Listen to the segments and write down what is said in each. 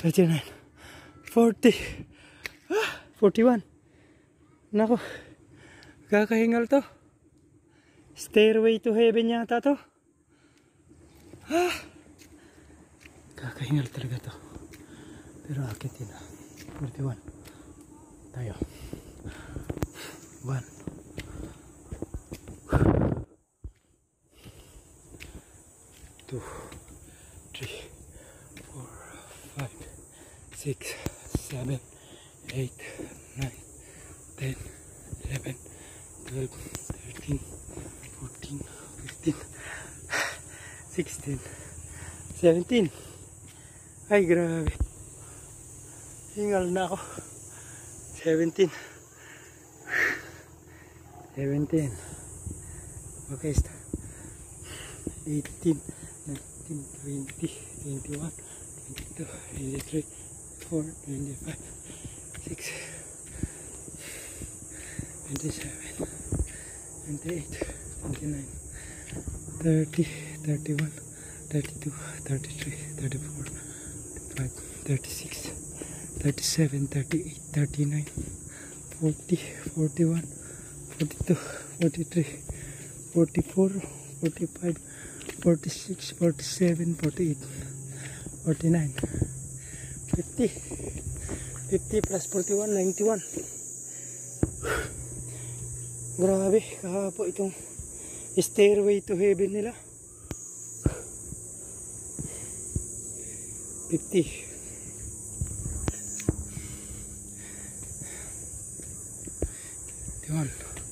39, 40, 41. Nako, kakahingal to. Stairway to heaven yata to. Kakahingal talaga to. Pero akitin na. 41. Tayo. 1, 2, 3, 4, 5, 6, 7, 8, 9, 10, 11, 12, 13, 14, 15, 16, 17. Ay, grabe. Hingal na ako. 17. 17. Okay, stop. 18, 19, 20, 21, 22, 23, 24, 25, 6, 27, 28, 29, 30, 31, 32, 33, 34, 35, 36, 37, 38, 39, 40, 41, 42, 43, 44, 45, 46, 47, 48, 49, 50, 50 plus 41, 91. Grabe, kahapo itong stairway to heaven nila. 50. 51,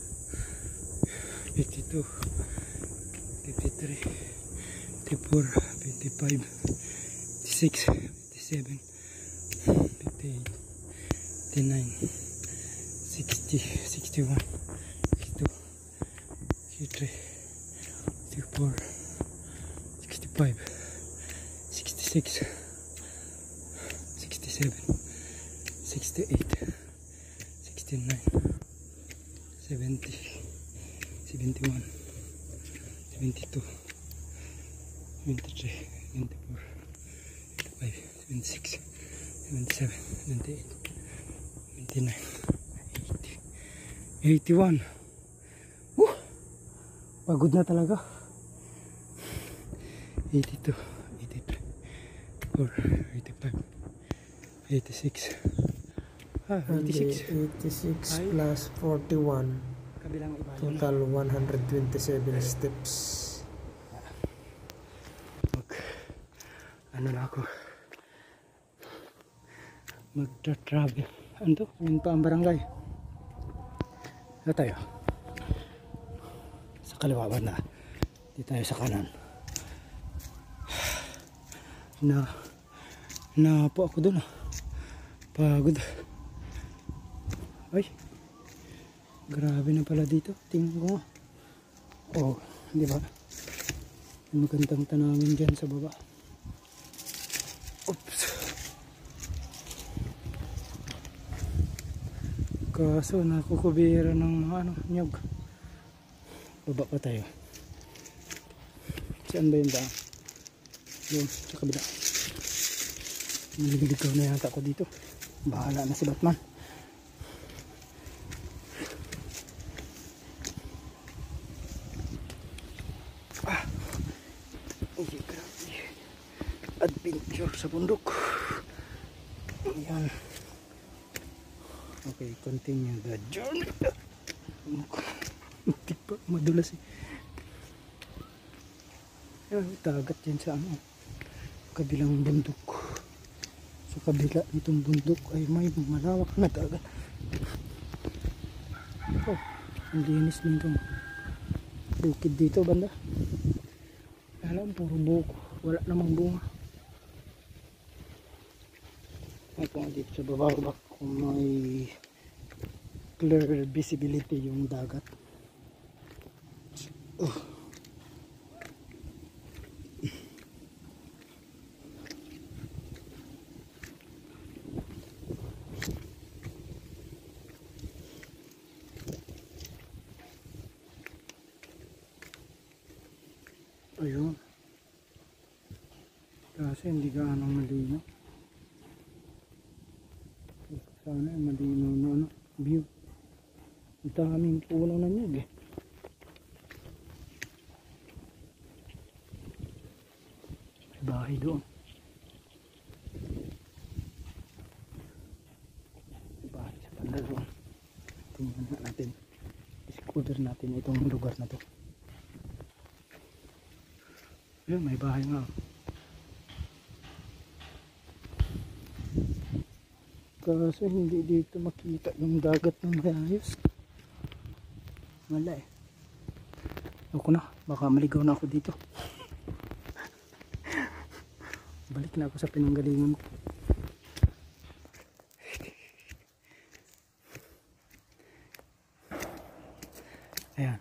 52, 53, 54, 55, 56, 57, 58, 59, 60, 61, 62, 63, 64, 65, 66, 67, 68, 69, 70, 71, 72, 73, 74, 75, 76, 77, 78, 79, 80, 81. Pagod na talaga. 82, 83, 84, 85, 86. 86. 86 plus 41. Total 127 steps. Ano na ako? Magta-travel. Ano to? Yung pa ang barangay. Ano tayo? Sa kaliwa na. Di tayo sa kanan. Na po ako dun. Pagod. Ay. Grabe na pala dito. Tingnan ko nga. Oh, di ba? Magandang tanawin dyan sa baba. Oops. Kaso nakukubira ng mga nyog. Baba pa tayo. Saan ba yung daan? Doon, sa kabila. Naligaw na yata ako dito. Bahala na si Batman. Adventure sa bundok. Ayan. Okay, continue the journey. Hindi pa madulas eh. Ayan, dagat yan sa ano, kabilang bundok. Sa kabila nitong bundok ay may malawak na dagat. Oh, ang linis nitong bukid dito banda. Alam, puro buko, wala namang bunga. Ay kung dito sa baba kung may clear visibility yung dagat. Ayun. Kasi hindi gaano malinaw. Sana malinaw na ano, view. Ang daming puno na nyug eh. May bahay doon. May bahay sa banda doon. Tingnan na natin. Discover natin itong lugar na to. Ayun, may bahay nga. Kaso hindi dito makita yung dagat ng mayayos. Wala eh. Ako na, baka maligaw na ako dito. Balik na ako sa pinanggalingan ko. Ayan.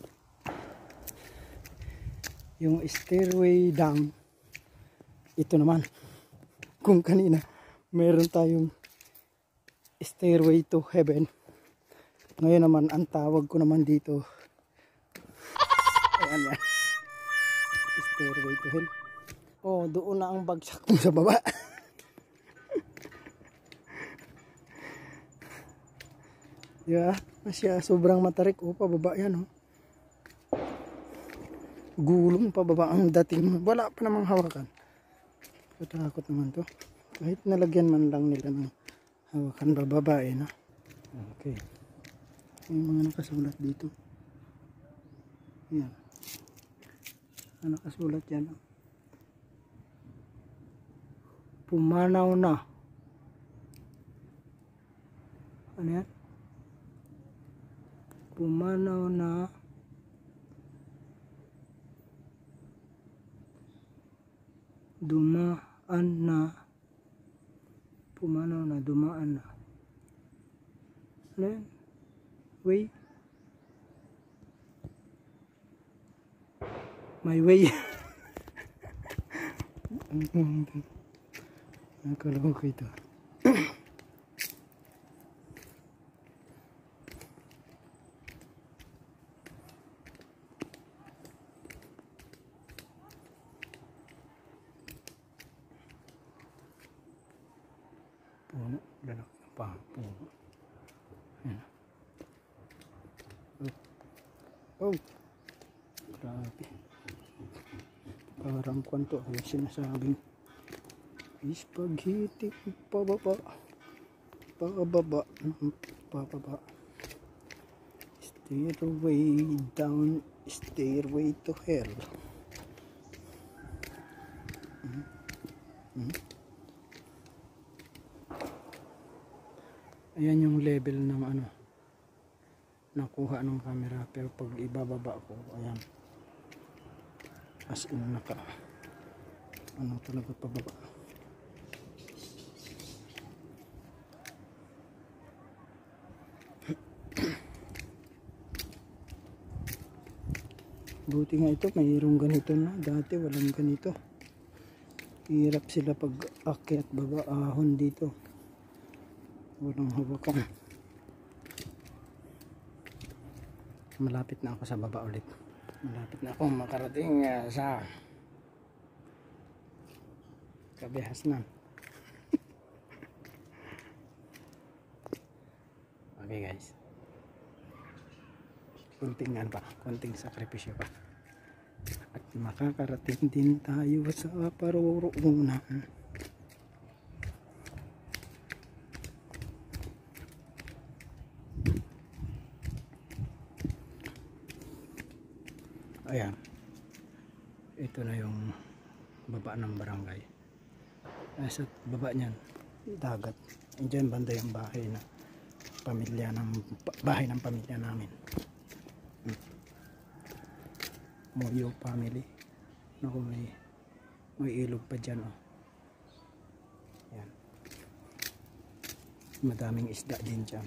Yung stairway down. Ito naman. Kung kanina meron tayong stairway to heaven. Ngayon naman ang tawag ko naman dito. Ayan yan. Stairway to hell. Oh, doon na ang bagsak mo sa baba. Yeah, masya sobrang matarik. Oh, pababa yan oh. Gulong pababa ang dating. Wala pa namang hawakan. Katakot naman to. Kahit nalagyan man lang nila ng hawakan bababa eh no. Okay. May mga nakasulat dito. Yan. Ang nakasulat yan. Pumanaw na. Ano yan? Pumanaw na. Dumaan na. Pumanaw na. Dumaan na. Ano yan? Way. My way. Nakaloko ito. Puno. Lalak pa. Puno. Ayan. Oh. Grabe. Parang kwanto yung sinasabing spaghetti pababa. Pababa. Pababa. Stairway down. Stairway to hell. Ayan yung level ng ano nakuha ng camera, pero pag ibababa ko ayan as in naka ano talaga pababa. Buti nga ito mayroong ganito na, dati walang ganito. Hirap sila pag akyat baba ahon dito, walang hawakan. Malapit na ako sa baba ulit. Malapit na ako makarating sa kabihasnan. Okay guys, kunting ano pa, kunting sakripisyo pa at makakarating din tayo sa paroroonan. Ayan, ito na yung baba ng barangay. Sa baba niyan dagat. Diyan banda yung bahay na pamilya ng bahay ng pamilya namin. Moyo family. Naku, may ilog pa dyan oh. Ayan. Madaming isda din dyan.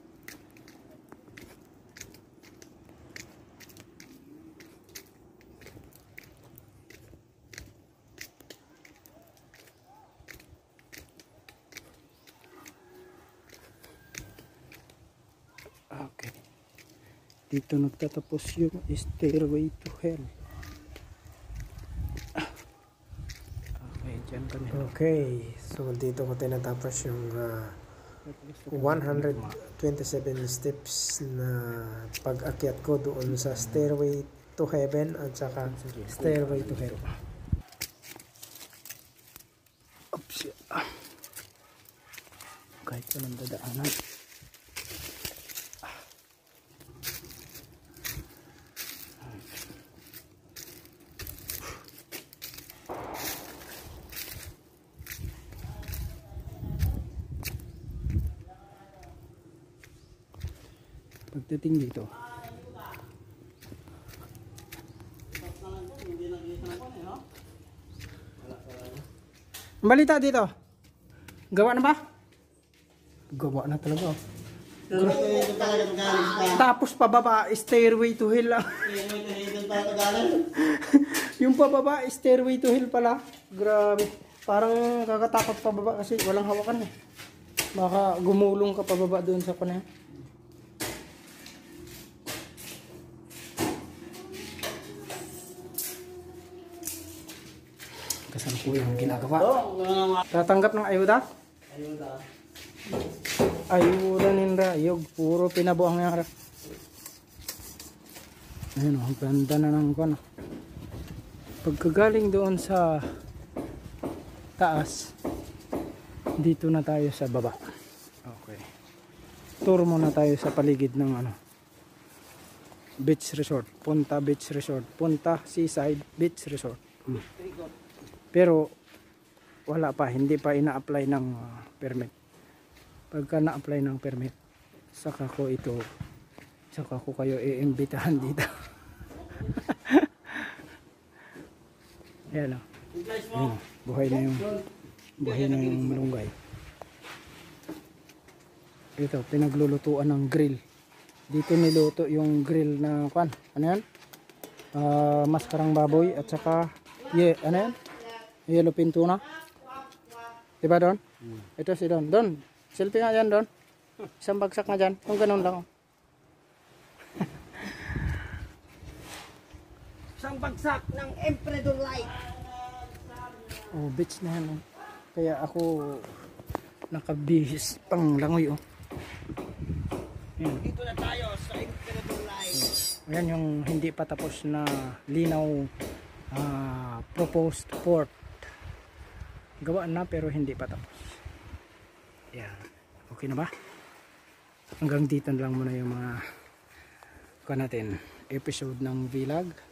Okay. Dito nagtatapos yung stairway to hell. Okay, dyan kami. Okay, so dito ko tinatapos yung 127 steps na pag-akyat ko doon sa Stairway to Heaven at saka Stairway to Hell. Oops. Kahit walang dadaanan. Pagdating dito, ang balita dito, gawa na ba? Gawa na talaga. Tapos pababa, stairway to hell lang. Yung pababa, stairway to hell pala. Grabe. Parang kakatakot pababa kasi walang hawakan eh. Baka gumulong ka pababa doon sa kunya. Kasalukuyang ginagawa. Tatanggap ng ayuda? Ayuda nila. Ayog. Puro pinabuang nga. Ayun o. Ang ganda na ng kuwan. Pagkagaling doon sa taas, dito na tayo sa baba. Okay. Tour muna tayo sa paligid ng beach resort. Punta beach resort. Punta seaside beach resort. Pero wala pa, hindi pa ina-apply ng permit. Pagka na-apply ng permit, saka ko kayo iimbitahan dito. Ayan o. Ayan, buhay na yung malunggay. Ito, pinaglulutuan ng grill. Dito niluto yung grill na kwan. Ano yan? Maskarang baboy at saka ano yan? Yellow pin tuna. Diba Don? Ito si Don. Don, selfie nga dyan Don. Isang bagsak nga dyan. Kung ganun lang. Isang bagsak ng Emperador Light. Oh, beach na yan. Oh. Kaya ako nakabihis pang langoy. Oh. Yan. Dito na tayo sa Emperador Light. Yan yung hindi pa tapos na linaw proposed port. Gawa na pero hindi pa tapos. Yan. Okay na ba? Hanggang dito lang muna yung mga natin episode ng vlog.